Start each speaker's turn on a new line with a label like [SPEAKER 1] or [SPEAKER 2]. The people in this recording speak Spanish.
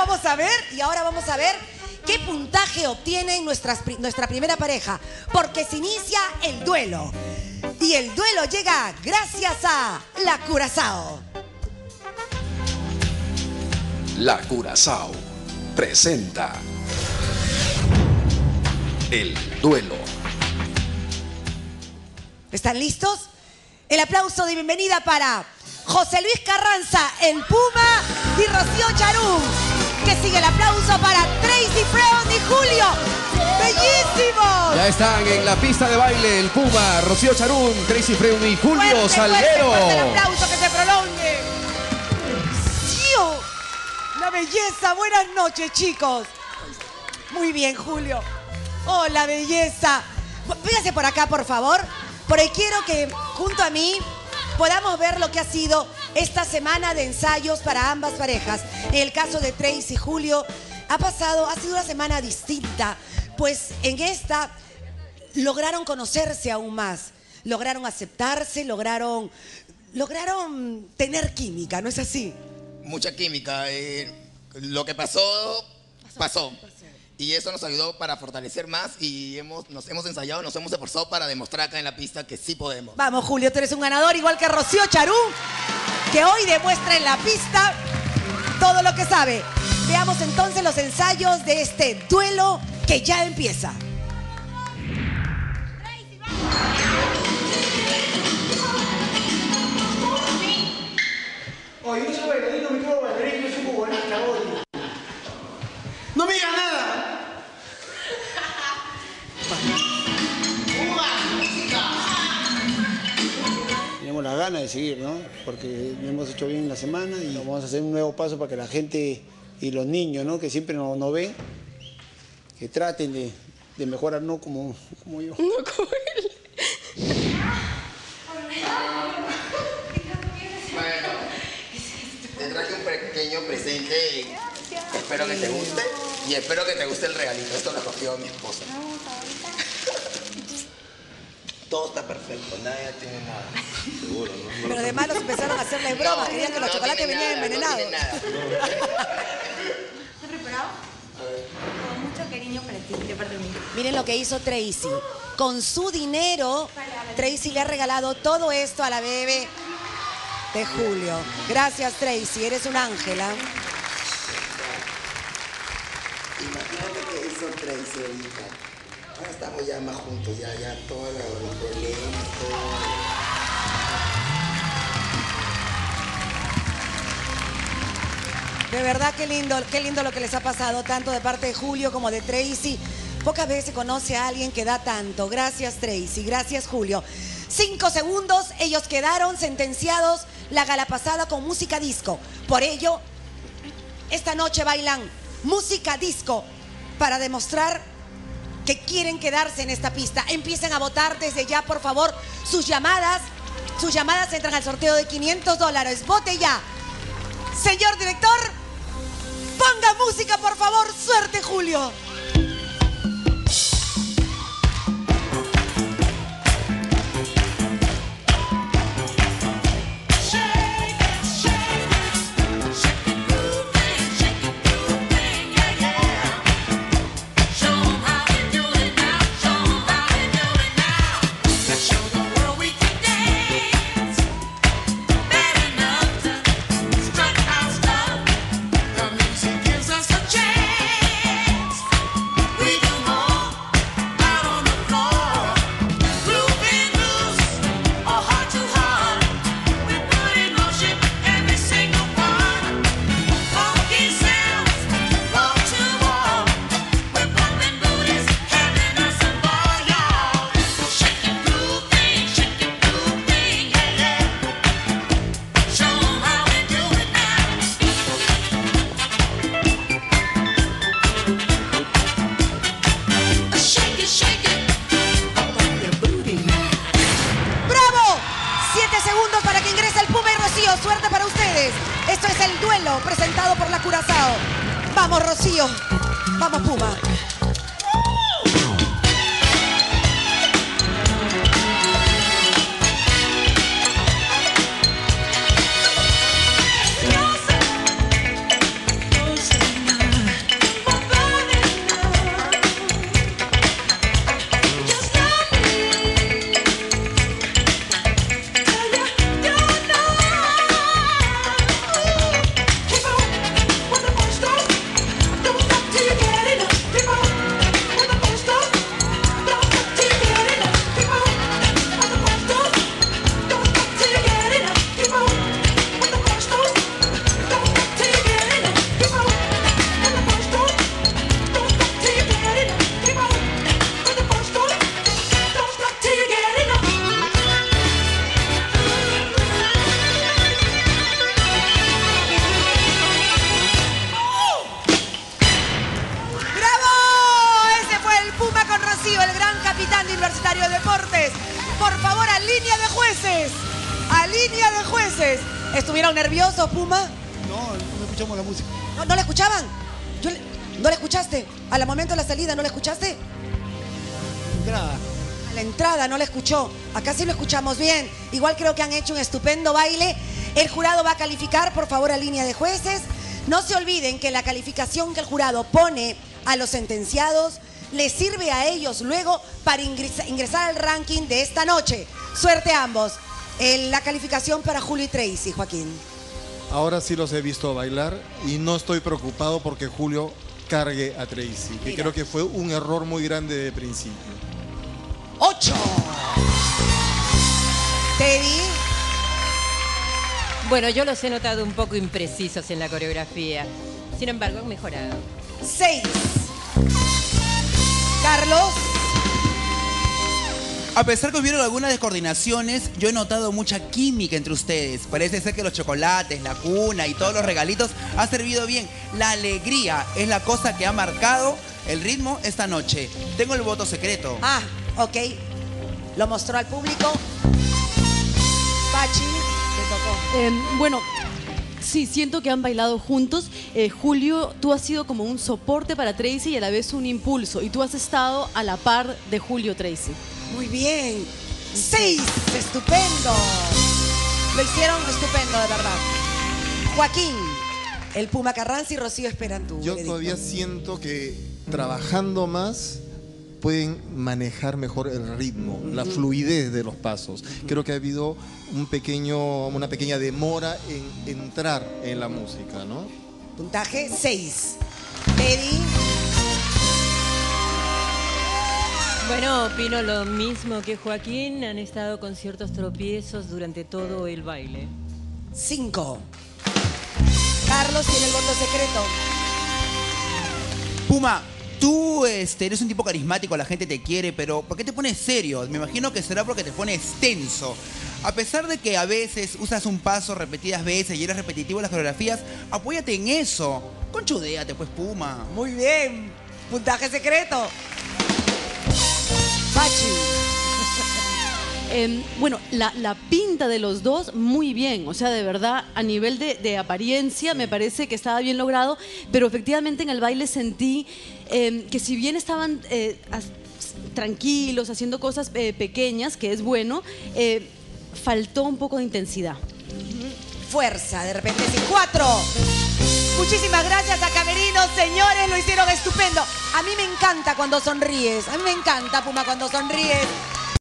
[SPEAKER 1] vamos a ver, qué puntaje obtienen nuestra primera pareja. Porque se inicia el duelo. Y el duelo llega gracias a La Curazao.
[SPEAKER 2] La Curazao presenta el duelo.
[SPEAKER 1] ¿Están listos? El aplauso de bienvenida para José Luis Carranza, el Puma, y Rocío Charún. Que sigue el aplauso para Tracy Freon y Julio. ¡Bellísimos!
[SPEAKER 3] Ya están en la pista de baile el Puma, Rocío Charún, Tracy Freon y Julio Salguero.
[SPEAKER 1] Fuerte el aplauso, que se prolongue. ¡Tío! La belleza. Buenas noches, chicos. Muy bien, Julio. ¡Oh, la belleza! Véngase por acá, por favor. Porque quiero que, junto a mí, podamos ver lo que ha sido esta semana de ensayos para ambas parejas. En el caso de Tracy y Julio, ha sido una semana distinta, pues en esta lograron conocerse aún más, lograron aceptarse, lograron tener química, ¿no es así?
[SPEAKER 4] Mucha química. Lo que pasó. Y eso nos ayudó para fortalecer más y nos hemos ensayado, nos hemos esforzado para demostrar acá en la pista que sí podemos.
[SPEAKER 1] Vamos, Julio, tú eres un ganador, igual que Rocío Charún, que hoy demuestra en la pista todo lo que sabe. Veamos entonces los ensayos de este duelo que ya empieza.
[SPEAKER 5] Oye, yo soy bailarín, no me quiero bailarín, yo soy futbolista, oye. ¡No me digas nada! Tenemos las ganas de seguir, ¿no? Porque lo hemos hecho bien la semana y vamos a hacer un nuevo paso para que la gente y los niños, ¿no? Que siempre nos ven, que traten de mejorar, no como yo.
[SPEAKER 6] No como él.
[SPEAKER 4] Bueno, te traje un pequeño presente y espero que te guste y espero que te guste el regalito. Esto lo cogió mi esposa. Todo está perfecto, nadie tiene nada. Seguro, ¿no?
[SPEAKER 1] Pero además los empezaron a hacerle bromas, querían que los chocolates venían envenenados.
[SPEAKER 4] No tiene nada.
[SPEAKER 6] ¿Estás preparado? Con mucho cariño para ti, de parte de mí.
[SPEAKER 1] Miren lo que hizo Tracy. Con su dinero, Tracy le ha regalado todo esto a la bebé de Julio. Gracias, Tracy, eres un ángel, ¿ah?
[SPEAKER 4] Imagínate que hizo Tracy ahorita. Ahora estamos ya más juntos, ya todos los problemas, todo.
[SPEAKER 1] De verdad, qué lindo lo que les ha pasado, tanto de parte de Julio como de Tracy. Pocas veces se conoce a alguien que da tanto. Gracias, Tracy. Gracias, Julio. 5 segundos, ellos quedaron sentenciados la gala pasada con música disco. Por ello, esta noche bailan música disco para demostrar que quieren quedarse en esta pista. Empiecen a votar desde ya, por favor. Sus llamadas entran al sorteo de $500. Vote ya. Señor director, ponga música, por favor. Suerte, Julio. Suerte para ustedes. Esto es el duelo presentado por La Curazao. Vamos, Rocío. Vamos, Puma. Universitario de Deportes. Por favor, a línea de jueces. A línea de jueces. ¿Estuvieron nerviosos, Puma?
[SPEAKER 5] No escuchamos la música.
[SPEAKER 1] ¿No la escuchaban? ¿No la escuchaste? ¿Al momento de la salida no la escuchaste?
[SPEAKER 5] Entrada.
[SPEAKER 1] A la entrada no la escuchó. Acá sí lo escuchamos bien. Igual creo que han hecho un estupendo baile. El jurado va a calificar, por favor, a línea de jueces. No se olviden que la calificación que el jurado pone a los sentenciados les sirve a ellos luego para ingresar al ranking de esta noche. Suerte a ambos. La calificación para Julio y Tracy, Joaquín.
[SPEAKER 7] Ahora sí los he visto bailar y no estoy preocupado porque Julio cargue a Tracy, que creo que fue un error muy grande de principio.
[SPEAKER 1] 8. Teddy.
[SPEAKER 8] Bueno, yo los he notado un poco imprecisos en la coreografía. Sin embargo, han mejorado.
[SPEAKER 1] 6. Carlos.
[SPEAKER 9] A pesar que hubieron algunas descoordinaciones, yo he notado mucha química entre ustedes. Parece ser que los chocolates, la cuna y todos los regalitos han servido bien. La alegría es la cosa que ha marcado el ritmo esta noche. Tengo el voto secreto.
[SPEAKER 1] Ah, ok. Lo mostró al público. Pachi, te tocó.
[SPEAKER 10] Bueno, sí, siento que han bailado juntos. Julio, tú has sido como un soporte para Tracy y a la vez un impulso. Y tú has estado a la par de Julio, Tracy.
[SPEAKER 1] Muy bien. 6. Estupendo. Lo hicieron estupendo, de verdad. Joaquín, el Puma Carranza y Rocío esperan tu
[SPEAKER 7] Yo
[SPEAKER 1] veredicto.
[SPEAKER 7] todavía siento que trabajando más pueden manejar mejor el ritmo, la fluidez de los pasos. Creo que ha habido una pequeña demora en entrar en la música, ¿no?
[SPEAKER 1] Puntaje 6. Teddy.
[SPEAKER 8] Bueno, opino lo mismo que Joaquín. Han estado con ciertos tropiezos durante todo el baile.
[SPEAKER 1] 5. Carlos tiene el voto secreto.
[SPEAKER 9] Puma, tú eres un tipo carismático, la gente te quiere, pero ¿por qué te pones serio? Me imagino que será porque te pones tenso. A pesar de que a veces usas un paso repetidas veces y eres repetitivo en las coreografías, apóyate en eso. Conchudéate, pues, Puma.
[SPEAKER 1] Muy bien. Puntaje secreto. Pachi.
[SPEAKER 10] Bueno, la pinta de los dos, muy bien. O sea, de verdad, a nivel de apariencia, me parece que estaba bien logrado. Pero efectivamente en el baile sentí que si bien estaban tranquilos, haciendo cosas pequeñas, que es bueno, faltó un poco de intensidad.
[SPEAKER 1] Fuerza, de repente sí. 4. Muchísimas gracias a Camerinos, señores, lo hicieron estupendo. A mí me encanta cuando sonríes. A mí me encanta, Puma, cuando sonríes.